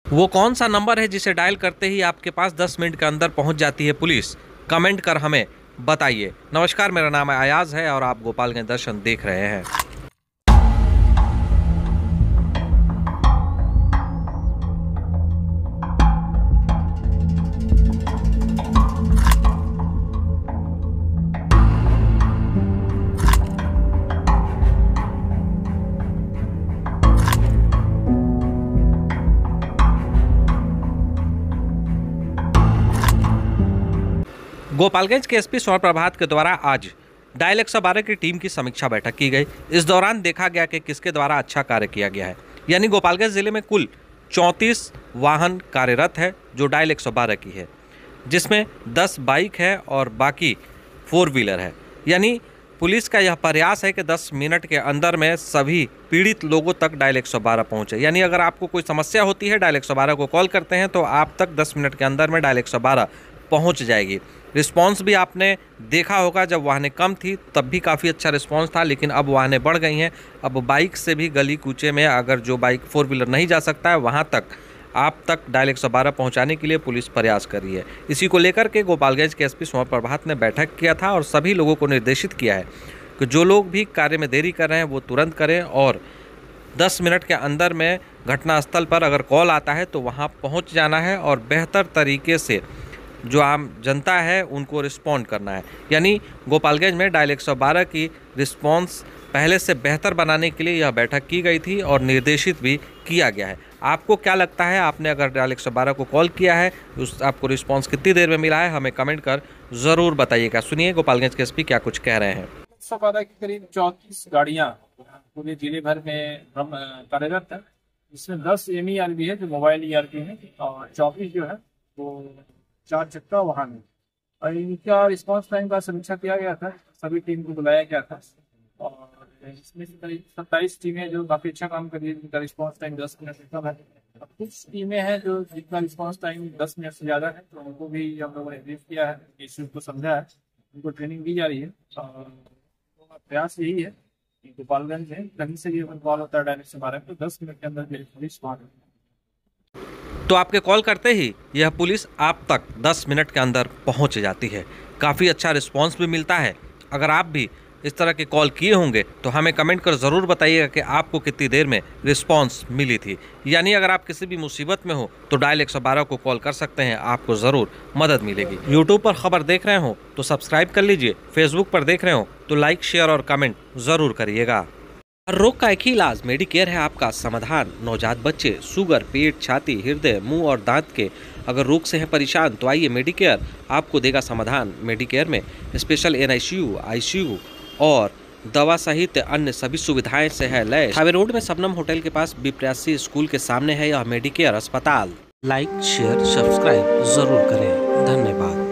वो कौन सा नंबर है जिसे डायल करते ही आपके पास 10 मिनट के अंदर पहुंच जाती है पुलिस? कमेंट कर हमें बताइए। नमस्कार, मेरा नाम अयाज है और आप गोपालगंज दर्शन देख रहे हैं। गोपालगंज के एसपी स्वर्ण प्रभात के द्वारा आज डायल 112 की टीम की समीक्षा बैठक की गई। इस दौरान देखा गया कि किसके द्वारा अच्छा कार्य किया गया है। यानी गोपालगंज जिले में कुल 34 वाहन कार्यरत है जो डायल 112 की है, जिसमें 10 बाइक है और बाकी 4 व्हीलर है। यानी पुलिस का यह प्रयास है कि 10 मिनट के अंदर में सभी पीड़ित लोगों तक डायल 112 पहुंचे। यानी अगर आपको कोई समस्या होती है, डायल 112 को कॉल करते हैं तो आप तक 10 मिनट के अंदर में डायल 112 पहुंच जाएगी। रिस्पांस भी आपने देखा होगा, जब वाहनें कम थी तब भी काफ़ी अच्छा रिस्पांस था, लेकिन अब वाहनें बढ़ गई हैं। अब बाइक से भी गली कूचे में अगर जो बाइक 4 व्हीलर नहीं जा सकता है, वहां तक आप तक डायल 112 पहुंचाने के लिए पुलिस प्रयास कर रही है। इसी को लेकर के गोपालगंज के एसपी स्वर्ण प्रभात ने बैठक किया था और सभी लोगों को निर्देशित किया है कि जो लोग भी कार्य में देरी कर रहे हैं वो तुरंत करें और 10 मिनट के अंदर में घटनास्थल पर अगर कॉल आता है तो वहां पहुंच जाना है और बेहतर तरीके से जो आम जनता है उनको रिस्पॉन्ड करना है। यानी गोपालगंज में डायल 112 की रिस्पॉन्स पहले से बेहतर बनाने के लिए यह बैठक की गई थी और निर्देशित भी किया गया है। आपको क्या लगता है, आपने अगर डायल 112 को कॉल किया है, आपको रिस्पॉन्स कितनी देर में मिला है, हमें कमेंट कर ज़रूर बताइएगा। सुनिए गोपालगंज के एसपी क्या कुछ कह रहे हैं। 112 की करीब 34 गाड़ियाँ पूरे जिले भर में कार्यरत है, जिसमें 10 MERP है जो मोबाइल ERP है और 24 जो है वो 4 चक्का वाहन है। और इनका रिस्पांस टाइम का समीक्षा किया गया था, सभी टीम को बुलाया गया था और इसमें से करीब 27 टीमें जो काफ़ी अच्छा काम कर रही है, जिनका रिस्पांस टाइम 10 मिनट से कम है। और कुछ टीमें हैं जो जिनका रिस्पांस टाइम 10 मिनट से ज़्यादा है, तो उनको भी हम लोगों ने ब्रीफ किया है, इस को समझा है, उनको ट्रेनिंग दी जा रही है। और प्रयास यही है कि गोपालगंज में कहीं से भी अगर कॉल होता है डायल 112 तो 10 मिनट के अंदर पुलिस पहुंच। तो आपके कॉल करते ही यह पुलिस आप तक 10 मिनट के अंदर पहुंच जाती है। काफ़ी अच्छा रिस्पांस भी मिलता है। अगर आप भी इस तरह के कॉल किए होंगे तो हमें कमेंट कर ज़रूर बताइएगा कि आपको कितनी देर में रिस्पांस मिली थी। यानी अगर आप किसी भी मुसीबत में हो तो डायल 112 को कॉल कर सकते हैं, आपको ज़रूर मदद मिलेगी। यूट्यूब पर खबर देख रहे हो तो सब्सक्राइब कर लीजिए, फेसबुक पर देख रहे हो तो लाइक, शेयर और कमेंट ज़रूर करिएगा। हर रोग का एक ही इलाज, मेडिकेयर है आपका समाधान। नवजात बच्चे, शुगर, पेट, छाती, हृदय, मुंह और दांत के अगर रोग से हैं परेशान तो आइए, मेडिकेयर आपको देगा समाधान। मेडिकेयर में स्पेशल NICU, ICU और दवा सहित अन्य सभी सुविधाएं से है लैस। हाईवे रोड में सबनम होटल के पास B83 स्कूल के सामने है यह मेडिकेयर अस्पताल। लाइक, शेयर, सब्सक्राइब जरूर करें। धन्यवाद।